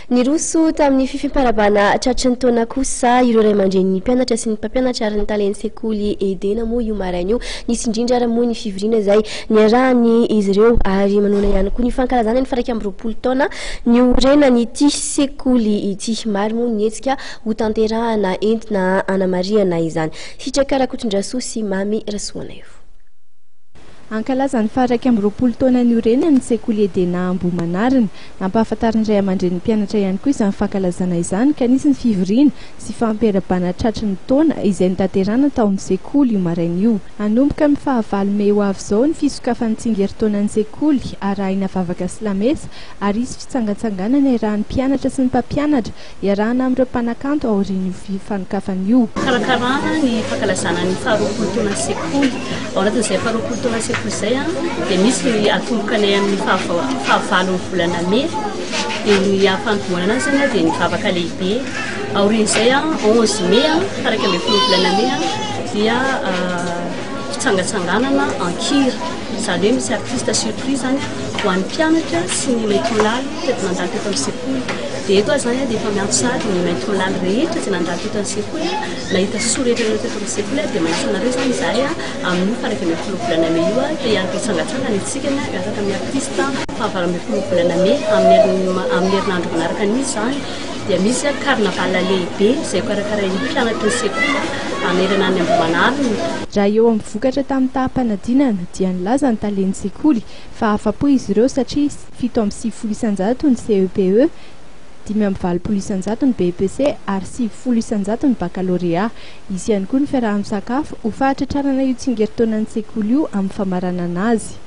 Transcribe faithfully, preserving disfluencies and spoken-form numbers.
Niroso tamin'ny fifimparabana tratry ny taona kosa ireo ray aman-drenin'ny mpianatra sy ny mpampianatra ary ny talen'ny sekoly Edenah moa io maraina io. Nisy indrindra ary moa ny fivoriana izay niarahany izy ireo ary manona ihany koa ny fankalazana ny faraika amby roapolo taona niorenany ity sekoly ity. Maro moa ny hetsika ho tanterahana entina anamariana izany. Hitraka rakotron-drasoa sy mamy rasoana io. Hankalaza ny faha amby roapolo taona niorenany sekoly Edenah ambomanarina. Nampahafantariny ray aman-drenin'ny mpianatra ihany koa izany fankalazana izany ka nisy ny fivoriana sy fampiarabana tratry ny taona izay nitanterahana tao amin'ny sekoly io maraina io. Hanomboka amin'ny fahavalo Mey ho avy izao ny fisokafan'ny tsingeritaonan'ny sekoly arahina vavaka sy lamesa ary isy fitsangatsanganana iarahan'ny mpianatra sy ny mpampianatra iarahana amin'ireo mpanakanto aorian'io fanokafana io. Karakarana ny fankalazana ny faha roapolo taona sekoly ao anatin'izay faha roapolo taona sekoly zay dia misy atombokanay amin'ny fahavalo volana Mey dia ny afantomonana zany dia ny vavaka lehibe aorian'izay onze Mey faraka amby folo volana Mey dia fitsangatsanganana ankira izany hoe misy artiste surprise zany ho an'ny mpianatra sy ny maitolaly teto nandalo teto amin'ny sekoly. Dia eto zany dia efa miantso sady ny maitolaly rehetra izay nandalo teto amin'ny sekoly nahita sorehetra teto amin'ny sekoly dia manasa anareo zany izahay amin'ny faraka amby folo volana Mey io dia ihany fitsangatsangana itsika miaraka amin'ny artiste fahavalo amby folo volana Mey amin'ny herinandro manaraka an'izy zany dia misy carnaval lehibe izay karakarain'ny mpianatra ny sekoly amin'ny Edenah ambomanarina. Raha eo amin'ny vokatra tamin'ny taham-panadinana dia nilaza ny talen'ny sekoly fa afa-po izy ireo satria fito amby sivifolo isanjato ny C E P E, dimy amby valopolo isanjato ny B E P C ary sivifolo isanjato ny baccalauréat. Izy ihany koa ny fiaraha-misakafo ho fahatratrarana io tsingeritaonan'ny sekoly io amin'ny famaranana azy.